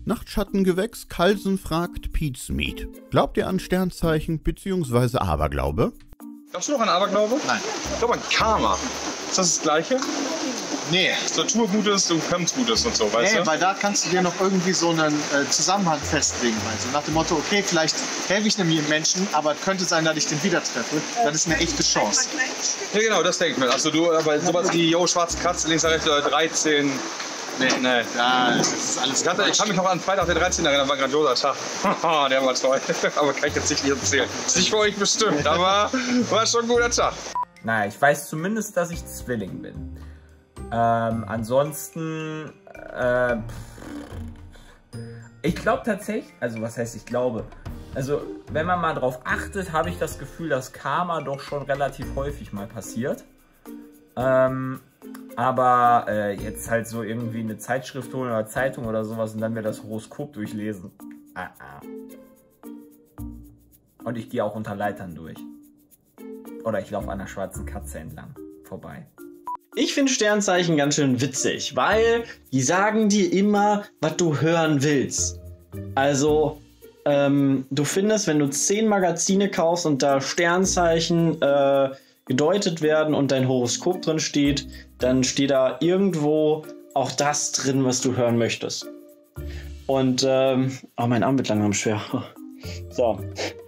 Nachtschattengewächs Kalsen fragt Pizmeat. Glaubt ihr an Sternzeichen bzw. Aberglaube? Glaubst du noch an Aberglaube? Nein. Ich glaube an Karma. Ist das Gleiche? Nee. Dass Natur gut ist und Kampf gut ist und so, weißt Nee, du? weil da kannst du dir noch irgendwie so einen Zusammenhang festlegen. Also nach dem Motto, okay, vielleicht helfe ich einem Menschen, aber könnte sein, dass ich den wieder treffe. Dann ist eine echte Chance. Ja, genau, das denke ich mir. Also du, aber sowas wie, schwarze Katze, links, rechts oder 13. Nee. Ja, das ist alles Ich kann mich noch an Freitag der 13. erinnern, war ein grandioser Tag. Der war toll. Aber kann ich jetzt nicht erzählen. Ist nicht für euch bestimmt, aber war schon ein guter Tag. Naja, ich weiß zumindest, dass ich Zwilling bin. Ansonsten, ich glaube tatsächlich, also was heißt ich glaube, also wenn man mal drauf achtet, habe ich das Gefühl, dass Karma doch schon relativ häufig mal passiert. Aber jetzt halt so irgendwie eine Zeitschrift holen oder Zeitung oder sowas und dann mir das Horoskop durchlesen. Und ich gehe auch unter Leitern durch. Oder ich laufe an einer schwarzen Katze entlang vorbei. Ich finde Sternzeichen ganz schön witzig, weil die sagen dir immer, was du hören willst. Also, du findest, wenn du 10 Magazine kaufst und da Sternzeichen gedeutet werden und dein Horoskop drin steht, dann steht da irgendwo auch das drin, was du hören möchtest. Und, oh, mein Arm wird langsam schwer. So.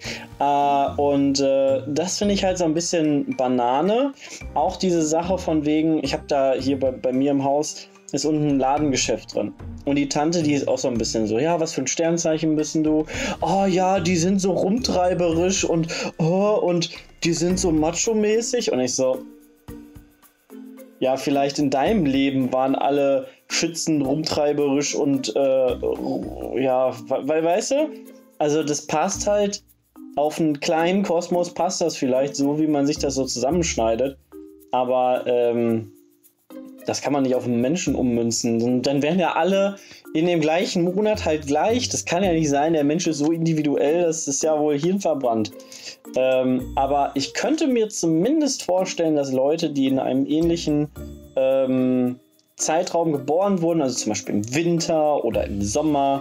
Das finde ich halt so ein bisschen Banane. Auch diese Sache von wegen, ich habe da hier bei mir im Haus, ist unten ein Ladengeschäft drin. Und die Tante, die ist auch so ein bisschen so, ja, was für ein Sternzeichen bist denn du? Oh ja, die sind so rumtreiberisch und die sind so macho-mäßig. Und ich so, ja, vielleicht in deinem Leben waren alle Schützen rumtreiberisch und ja, weißt du? Also das passt halt, auf einen kleinen Kosmos passt das vielleicht so, wie man sich das so zusammenschneidet. Aber das kann man nicht auf einen Menschen ummünzen. Und dann wären ja alle in dem gleichen Monat halt gleich. Das kann ja nicht sein, der Mensch ist so individuell, das ist ja wohl hirnverbrannt. Aber ich könnte mir zumindest vorstellen, dass Leute, die in einem ähnlichen Zeitraum geboren wurden, also zum Beispiel im Winter oder im Sommer,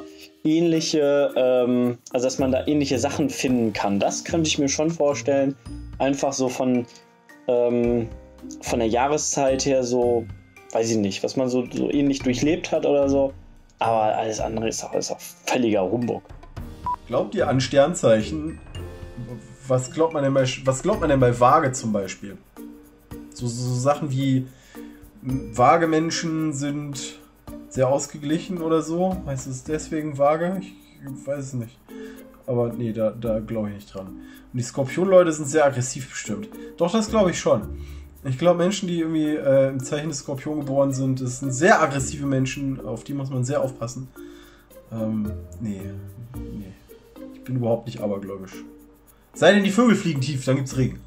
also dass man da ähnliche Sachen finden kann. Das könnte ich mir schon vorstellen. Einfach so von der Jahreszeit her so, weiß ich nicht, was man so ähnlich durchlebt hat oder so. Aber alles andere ist auch völliger Humbug. Glaubt ihr an Sternzeichen? Was glaubt man denn bei Waage zum Beispiel? So Sachen wie Waage-Menschen sind sehr ausgeglichen oder so. Heißt es deswegen Waage? Ich weiß es nicht. Aber nee, da glaube ich nicht dran. Und die Skorpion-Leute sind sehr aggressiv bestimmt. Doch, das glaube ich schon. Ich glaube, Menschen, die irgendwie im Zeichen des Skorpion geboren sind, das sind sehr aggressive Menschen, auf die muss man sehr aufpassen. Nee. Ich bin überhaupt nicht abergläubisch. Sei denn, die Vögel fliegen tief, dann gibt's Regen.